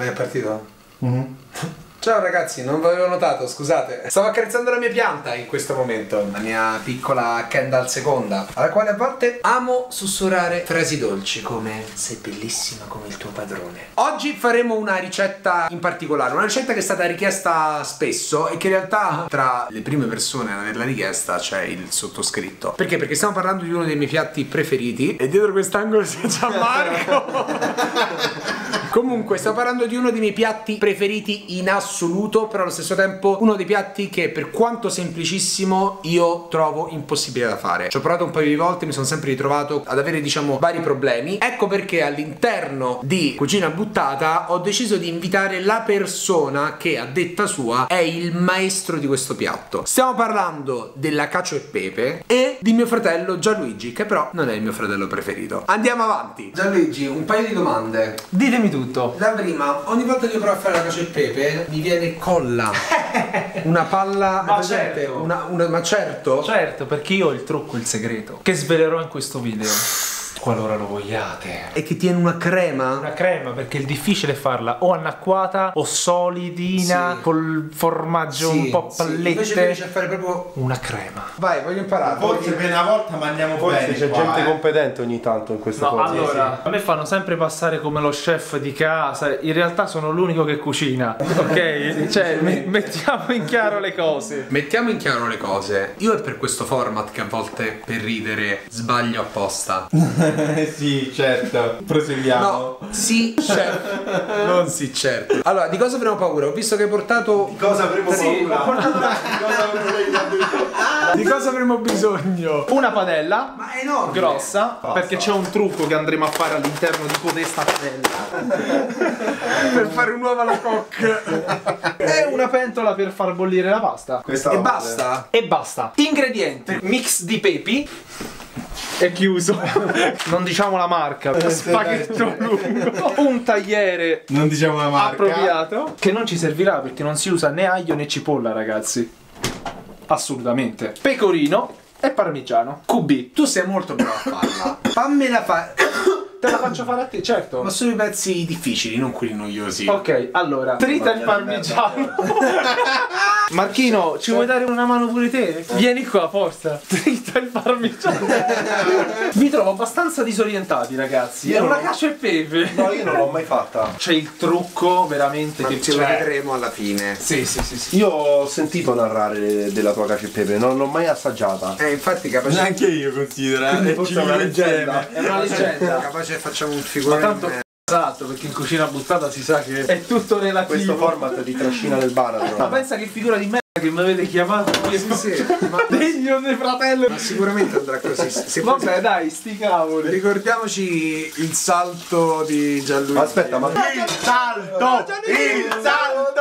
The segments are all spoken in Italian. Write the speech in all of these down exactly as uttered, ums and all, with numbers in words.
è partito? Mm-hmm. Ciao ragazzi, non vi avevo notato, scusate. Stavo accarezzando la mia pianta in questo momento, la mia piccola Kendall seconda, alla quale a volte amo sussurrare frasi dolci come sei bellissima come il tuo padrone. Oggi faremo una ricetta in particolare, una ricetta che è stata richiesta spesso e che in realtà tra le prime persone ad averla richiesta c'è il sottoscritto. Perché? Perché stiamo parlando di uno dei miei piatti preferiti e dietro quest'angolo c'è Gianmarco. Comunque, stiamo parlando di uno dei miei piatti preferiti in assoluto, però allo stesso tempo uno dei piatti che, per quanto semplicissimo, io trovo impossibile da fare. Ci ho provato un paio di volte, mi sono sempre ritrovato ad avere, diciamo, vari problemi. Ecco perché all'interno di Cucina Buttata ho deciso di invitare la persona che, a detta sua, è il maestro di questo piatto. Stiamo parlando della cacio e pepe e di mio fratello Gianluigi, che però non è il mio fratello preferito. Andiamo avanti. Gianluigi, un paio di domande. Ditemi tutto. La prima, ogni volta che io provo a fare la cacio e pepe mi viene colla. Una palla. Ma certo. Una, una, ma certo. Certo, perché io ho il trucco, il segreto, che svelerò in questo video, qualora lo vogliate. E che tiene una crema? Una crema, perché il difficile è farla o annacquata o solidina, sì, col formaggio sì, un po' sì. pallette. Invece riesci a fare proprio una crema. Vai, voglio imparare. Forse per una volta mangiamo Forse bene. c'è qua, gente eh. competente ogni tanto in queste No, cose. allora, a me fanno sempre passare come lo chef di casa. In realtà sono l'unico che cucina, ok? Cioè, me- mettiamo in chiaro le cose. Mettiamo in chiaro le cose. Io è per questo format che a volte, per ridere, sbaglio apposta. Sì, certo. Proseguiamo. No, sì, certo. Non sì, certo. Allora, di cosa avremo paura? Ho visto che hai portato. Di cosa avremo Sì, paura? ho portato- Di cosa avremo paura? Di cosa avremo bisogno? Una padella Ma è enorme. grossa, Basta. perché c'è un trucco che andremo a fare all'interno di codesta padella. Per fare un uovo alla coque. E una pentola per far bollire la pasta. Questa E la basta. E basta. Ingredienti: mix di pepi. È chiuso. Non diciamo la marca. Spaghetto lungo. Un tagliere Non diciamo la marca. appropriato, che non ci servirà perché non si usa né aglio né cipolla, ragazzi. Assolutamente. Pecorino e parmigiano. Q B. Tu sei molto bravo a farla. Fammela fare. Te la faccio fare a te, certo. Ma solo i pezzi difficili, non quelli noiosi. Ok, allora, trita il parmigiano. Marchino, ci vuoi dare una mano pure te? Vieni qua, forza. Trita il parmigiano. Vi trovo abbastanza disorientati, ragazzi. È Io una no. cacio e pepe. No, io non l'ho mai fatta. C'è il trucco veramente Ma che ce lo c'è. vedremo alla fine. Sì, sì, sì, sì. Io ho sentito narrare della tua cacio e pepe, non l'ho mai assaggiata. Eh, infatti capace. Neanche io considero. Quindi eh, forse ci è una vivo leggenda. insieme. È una leggenda. Capace facciamo un Ma figurone. tanto esatto, perché in Cucina Buttata si sa che è tutto relativo. Questo format di trascina del baratro. Ma pensa che figura di merda che mi avete chiamato. Sì, sì, ma, Degno di fratello. ma sicuramente andrà così. Se Vabbè, dai, sti cavoli. ricordiamoci il salto di Gianluigi. Aspetta, ma Il salto! Il salto!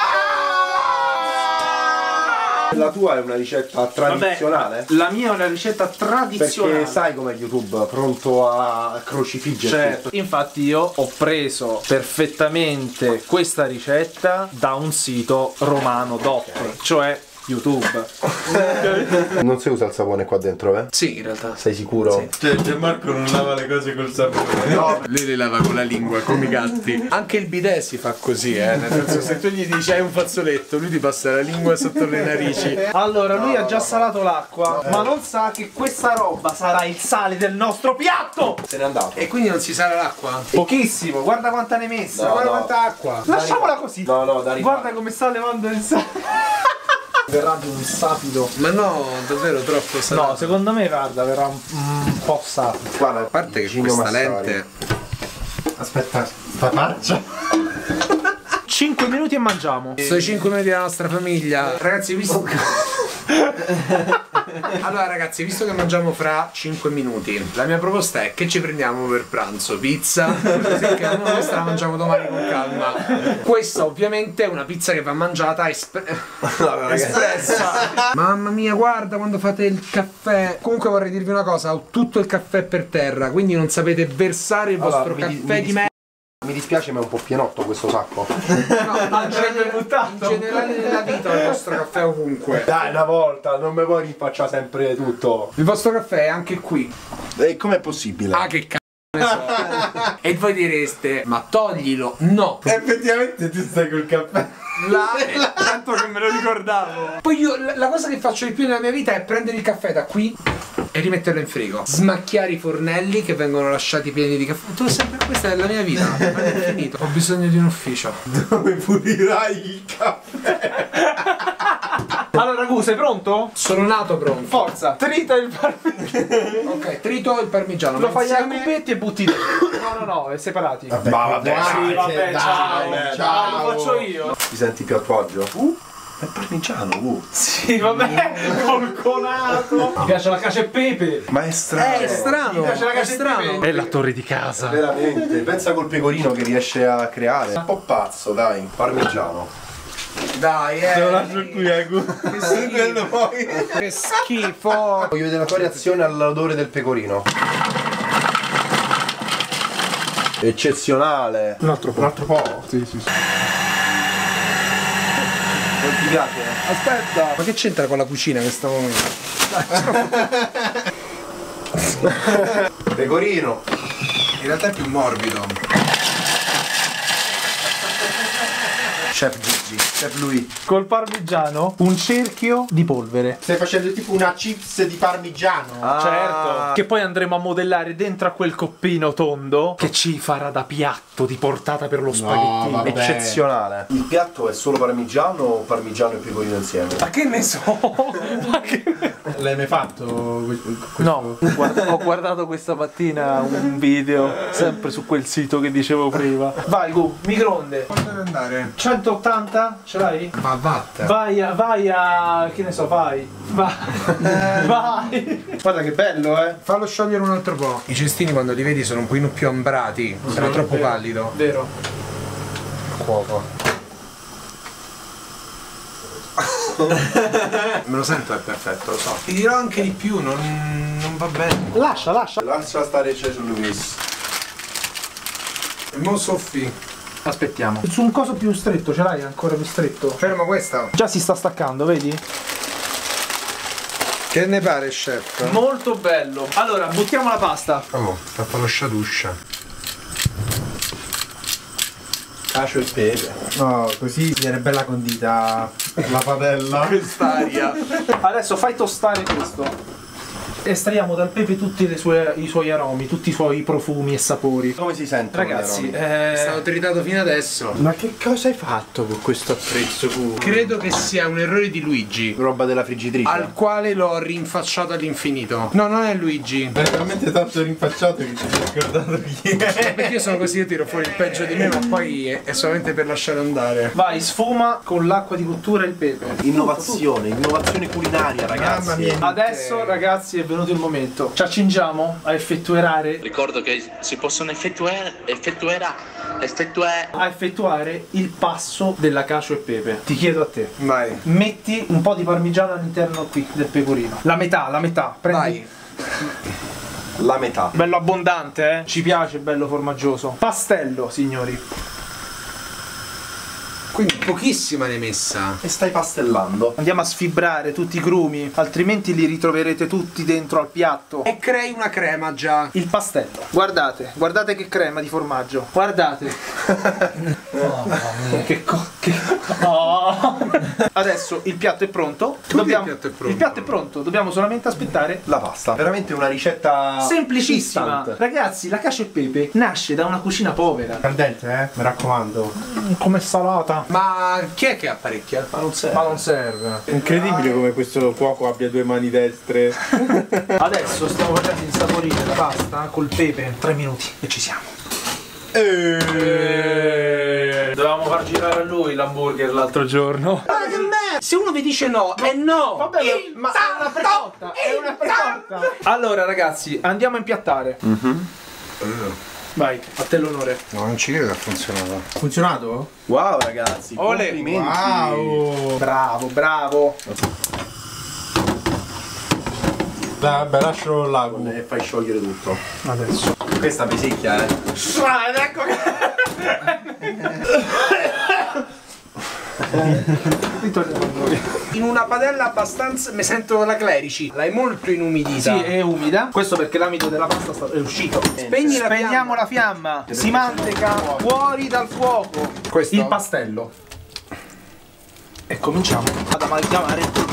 la tua è una ricetta tradizionale? Vabbè, la mia è una ricetta tradizionale. Perché sai com'è YouTube, pronto a crocifiggerti. Certo, infatti io ho preso perfettamente questa ricetta da un sito romano D O P, cioè YouTube. Non si usa il sapone qua dentro, eh? Sì, in realtà. Sei sicuro? Sì. Cioè, Gianmarco non lava le cose col sapone. No, Lui le lava con la lingua, come i gatti. Anche il bidet si fa così, eh. Nel senso, se tu gli dici hai un fazzoletto, lui ti passa la lingua sotto le narici. Allora, lui ha già salato l'acqua, ma non sa che questa roba sarà il sale del nostro piatto! se n'è andato. E quindi non si sale l'acqua? Pochissimo, guarda quanta ne hai messa. No, Guarda no. quanta acqua. Lasciamola così. No, no, da rifare. Guarda come sta levando il sale. Verrà di un sapido. Ma no, davvero troppo salato. No, secondo me guarda, verrà un, un po' sapido. Guarda, A parte che Gino questa Massari. lente. Aspetta, sta faccia. cinque minuti e mangiamo. Sono i cinque minuti della nostra famiglia. Ragazzi, visto. Allora ragazzi, visto che mangiamo fra cinque minuti, la mia proposta è che ci prendiamo per pranzo pizza, così che la nostra la mangiamo domani con calma. Questa ovviamente è una pizza che va mangiata espre espressa. Mamma mia, guarda quando fate il caffè. Comunque vorrei dirvi una cosa, ho tutto il caffè per terra, quindi non sapete versare il Allora, vostro mi di- caffè mi di dis- me. Mi dispiace ma è un po' pienotto questo sacco. No, in Andrebbe generale, buttato. in generale nella vita il vostro caffè è ovunque. Dai, una volta, non mi puoi rinfacciare sempre tutto. Il vostro caffè è anche qui. E com'è possibile? Ah, che c***o. E voi direste, ma toglilo. No. Effettivamente tu stai col caffè. La... Tanto che me lo ricordavo. Poi io la, la cosa che faccio di più nella mia vita è prendere il caffè da qui e rimetterlo in frigo. Smacchiare i fornelli che vengono lasciati pieni di caffè. Tu sempre, questa è la mia vita. Non è finito. Ho bisogno di un ufficio. Dove pulirai il caffè? Allora, Gu, sei pronto? Sono nato pronto. Forza, trita il parmigiano. Ok, trito il parmigiano. Lo ma fai a insieme- cubetti e butti dentro. No, no, no, è separati. Ma vabbè, Sì, vabbè, dai, ciao. dai, Ciao, lo faccio io. ti senti più a tuo agio? Uh, è parmigiano, uh. Sì, vabbè, colconato. Mi piace la cacio e pepe. Ma è strano. È strano. Mi piace la È cacio e strano. pepe. È la torre di casa. Veramente, pensa col pecorino che riesce a creare. Un po' pazzo, dai. Parmigiano. Dai, eh. Te lo lascio qui, Egu. Che schifo. Quello poi. Che schifo. Voglio vedere la tua reazione all'odore del pecorino. Eccezionale. Un altro po'. Un altro po'. Sì, sì, sì. Non ti piace? Aspetta. Ma che c'entra con la cucina questo momento? Pecorino. In realtà è più morbido. Chef Gigi, Chef lui. Col parmigiano un cerchio di polvere. Stai facendo tipo una chips di parmigiano. Ah. Certo. Che poi andremo a modellare dentro a quel coppino tondo che ci farà da piatto di portata per lo spaghettino. vabbè. Eccezionale. Il piatto è solo parmigiano o parmigiano e pecorino insieme? Ma che ne so? Ma che... L'hai mai fatto? questo- No, guarda- ho guardato questa mattina un video sempre su quel sito che dicevo prima. Vai Gu, microonde. Quanto deve andare? centottanta? Ce l'hai? Ma vatta. Vai a, vai a, che ne so, vai. Vai. Vai. Guarda che bello, eh. Fallo sciogliere un altro po'. I cestini quando li vedi sono un pochino più ambrati. Era troppo pallido. Vero. Cuoco. Me lo sento è perfetto, lo so. Ti dirò anche di più, non, non va bene. Lascia, lascia. Lascia stare Cesar Luis. E mo soffi. Aspettiamo. Su un coso più stretto, ce l'hai ancora più stretto? Ferma questa. Già si sta staccando, vedi? Che ne pare, chef? Molto bello. Allora, buttiamo la pasta. Oh, fa lo sciaduscia. Cacio e pepe. No, così viene bella condita la padella. Quest'aria. Adesso fai tostare questo. Estraiamo dal pepe tutti le sue- i suoi aromi, tutti i suoi profumi e sapori. Come si sente? Ragazzi, È eh, stato tritato fino adesso. Ma che cosa hai fatto con questo attrezzo tu? Credo che sia un errore di Luigi, roba della friggitrice. al quale l'ho rinfacciato all'infinito. No, non è Luigi. È veramente tanto rinfacciato che ti sei scordato chi è. Perché io sono così, io tiro fuori il peggio di me, ma poi è, è solamente per lasciare andare. vai, sfuma con l'acqua di cottura e il pepe. Innovazione, innovazione culinaria, ragazzi. Mamma mia. Adesso, ragazzi, è venuto il momento. Ci accingiamo a effettuare Ricordo che si possono effettuare, effettuerà, effettuare. a effettuare il passo della cacio e pepe. Ti chiedo a te. Vai. Metti un po' di parmigiano all'interno qui del pecorino. La metà, la metà. Prendi. Vai. La metà. Bello abbondante, eh? Ci piace, bello formaggioso. Pastello, signori. Quindi pochissima ne hai messa. E stai pastellando. Andiamo a sfibrare tutti i grumi, altrimenti li ritroverete tutti dentro al piatto. E crei una crema già. Il pastello. Guardate, guardate che crema di formaggio. Guardate. Oh, mamma mia, che co... Che... Oh. Adesso il piatto è pronto. Tutto il piatto è pronto. Il piatto è pronto, dobbiamo solamente aspettare. La pasta. Veramente una ricetta Semplicissima. instant. Ragazzi, la cacio e pepe nasce da una cucina povera. Caldente, eh? Mi raccomando. Come salata. Ma chi è che apparecchia? Ma non serve. Ma non serve. Incredibile come questo cuoco abbia due mani destre. Adesso stiamo facendo insaporire la pasta col pepe. Tre minuti e ci siamo. Dovevamo far girare a lui l'hamburger l'altro giorno. Se uno vi dice no, è no. Vabbè, ma è una precotta, è una precotta. Allora ragazzi, andiamo a impiattare. Vai, a te l'onore. No, non ci credo che ha funzionato. Funzionato? Wow, ragazzi. Ole. Complimenti. Wow. Bravo, bravo. Vabbè, lascio l'ago. E fai sciogliere tutto. Adesso. Questa pesicchia, eh. Ah, ed ecco che... Ritorniamo a noi. In una padella abbastanza. Mi sento la Clerici. L'hai molto inumidita. Sì, è umida. Questo perché l'amido della pasta sta- è uscito. Spegni la Spegniamo la fiamma. Si manteca fuori dal fuoco. Questo? Il pastello. E cominciamo ad amalgamare.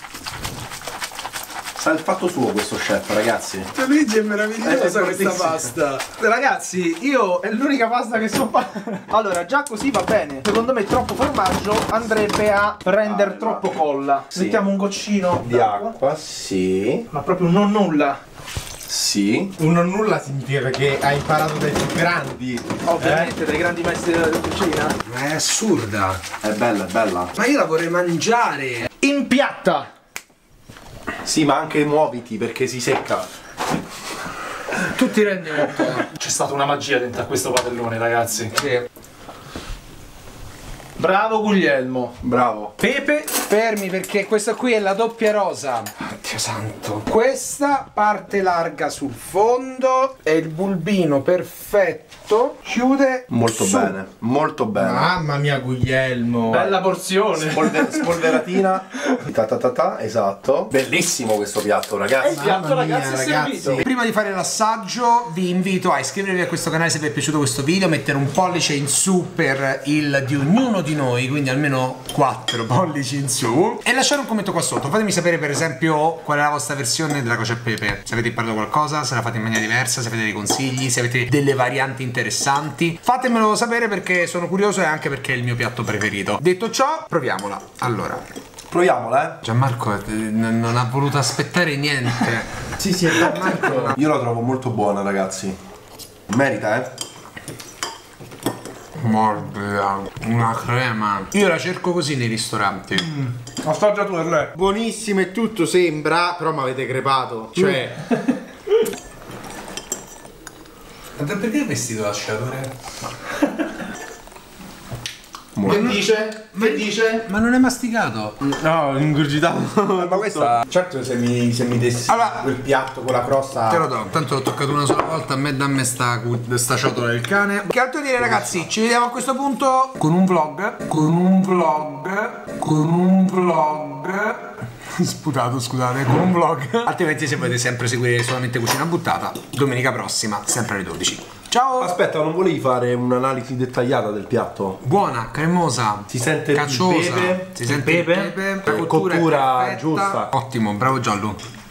Sa il fatto suo questo chef, ragazzi. Luigi è meravigliosa È questa fortissimo. pasta. Ragazzi, io è l'unica pasta che so fare. Allora, già così va bene. Secondo me troppo formaggio andrebbe a rendere Ah, troppo no. colla. Sì. Mettiamo un goccino Di acqua, sì. Ma proprio non nulla. Sì. Un non nulla significa che hai imparato dai più grandi. Ovviamente dai grandi maestri della cucina. Ma è assurda. È bella, è bella. Ma io la vorrei mangiare. In piatta. Sì, ma anche muoviti perché si secca. Tu ti rendi conto? C'è stata una magia dentro a questo padellone, ragazzi. Sì. Bravo Guglielmo. Bravo. Pepe. Fermi perché questa qui è la doppia rosa. Dio santo. Questa parte larga sul fondo e il bulbino perfetto chiude Molto su. bene, molto bene. Mamma mia, Guglielmo. Bella porzione. Spolver- spolveratina. Ta ta ta ta, esatto. Bellissimo questo piatto, ragazzi. Il piatto, Mamma mia, ragazzi, è ragazzi. servito. Prima di fare l'assaggio vi invito a iscrivervi a questo canale se vi è piaciuto questo video, mettere un pollice in su per il di ognuno di noi, quindi almeno quattro pollici in su, e lasciare un commento qua sotto. Fatemi sapere per esempio qual è la vostra versione della cacio e pepe, se avete imparato qualcosa, se la fate in maniera diversa, se avete dei consigli, se avete delle varianti interessanti. Fatemelo sapere perché sono curioso e anche perché è il mio piatto preferito. Detto ciò, proviamola. Allora, Proviamola, eh. Gianmarco eh, n- non ha voluto aspettare niente. Sì, sì, è Gianmarco. Io la trovo molto buona, ragazzi. Merita, eh. Morbida, una crema. Io la cerco così nei ristoranti. Assaggia tu per lei. Buonissimo e tutto sembra, però mi avete crepato. Cioè, Ma perché il vestito lasciatore? Che dice? Che dice? Ma non è masticato. no, ingurgitato. Ma questa. Certo, se mi, se mi dessi Allora- quel piatto con la crosta. Te lo do, tanto l'ho toccato una sola volta, a me dammi sta, sta ciotola del cane. Che altro dire ragazzi, ci vediamo a questo punto con un vlog, con un vlog, con un vlog. Sputato, scusate, con un vlog. Altrimenti se volete sempre seguire solamente Cucina Buttata, domenica prossima, sempre alle dodici. Ciao! Aspetta, non volevi fare un'analisi dettagliata del piatto? Buona, cremosa, Si sente il cacciosa, pepe, si il sente pepe, il pepe, la eh, cottura, è cottura perfetta. giusta. Ottimo, bravo Giallo.